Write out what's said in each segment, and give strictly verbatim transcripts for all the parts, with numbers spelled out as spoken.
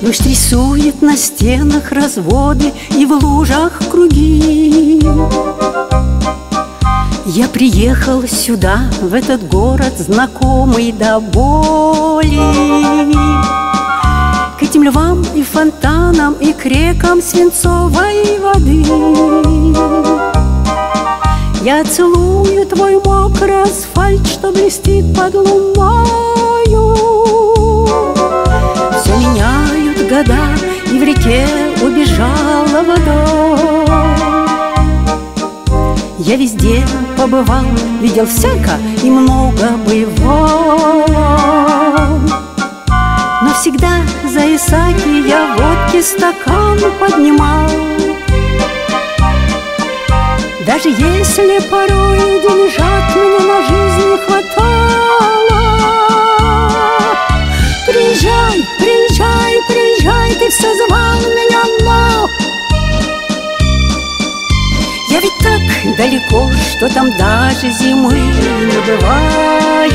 Дождь рисует на стенах разводы и в лужах круги. Я приехал сюда, в этот город, знакомый до боли, к этим львам и фонтанам и к рекам свинцовой воды. Я целую твой мокрый асфальт, что блестит под луною. Все меняют года, и в реке убежала вода. Я везде побывал, видел всяко и много бывал, но всегда за Исаки я водки стакан поднимал. Даже если порой деньжат мне на жизнь не хватало. Приезжай, приезжай, приезжай, ты все звал меня, но я ведь так далеко, что там даже зимы не бывает.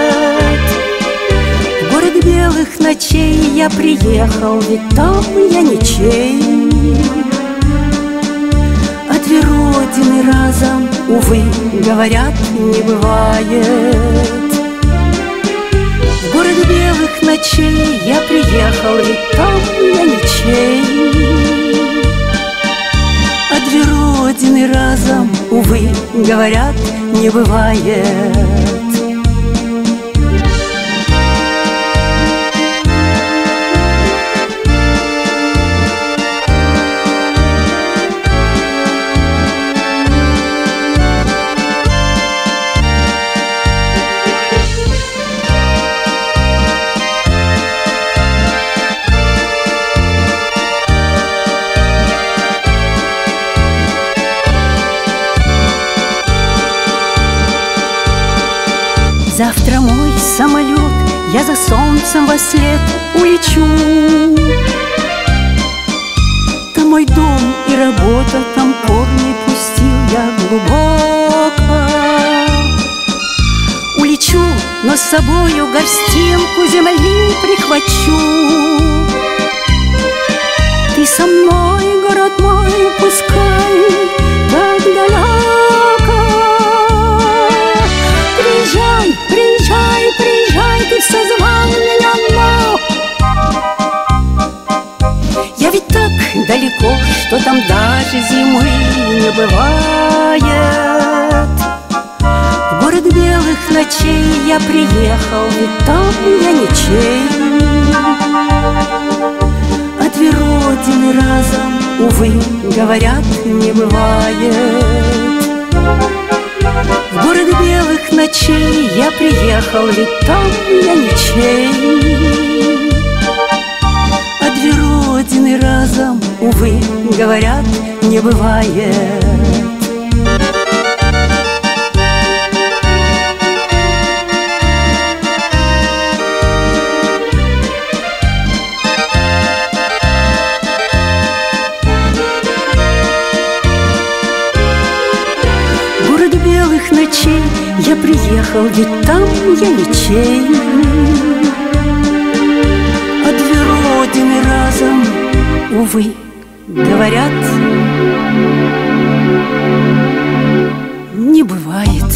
В город белых ночей я приехал, ведь там я ничей. А две родины разом, увы, говорят, не бывает. В город белых ночей я приехал, ведь там я ничей. А две родины разом, увы, говорят, не бывает. Завтра мой самолет, я за солнцем вослед улечу. Там мой дом и работа, там корни пустил я глубоко. Улечу, но с собою горстинку земли прихвачу. Ты со мной, город мой, пускай так далеко. Приезжай, приезжай, приезжай, ты все звал меня, но я ведь так далеко, что там даже зимы не бывает. В город белых ночей я приехал, ведь там я ничей. А две родины разом, увы, говорят, не бывает. В город белых ночей я приехал, ведь там я ничей. А две родины разом, увы, говорят, не бывает. Ночей я приехал, ведь там я ничей. А две родины разом, увы, говорят, не бывает.